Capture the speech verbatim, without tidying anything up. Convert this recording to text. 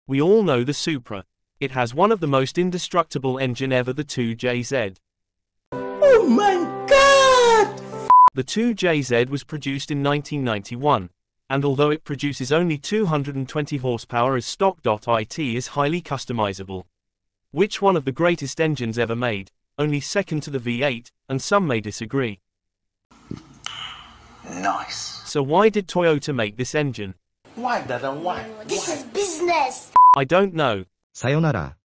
We all know the Supra. It has one of the most indestructible engine ever, the two J Z. Oh my god! The two J Z was produced in nineteen ninety-one, and although it produces only two hundred twenty horsepower as stock, it is highly customizable. Which one of the greatest engines ever made? Only second to the V eight, and some may disagree. Nice. So why did Toyota make this engine? Why, Dada, why? This is business. I don't know. さよなら。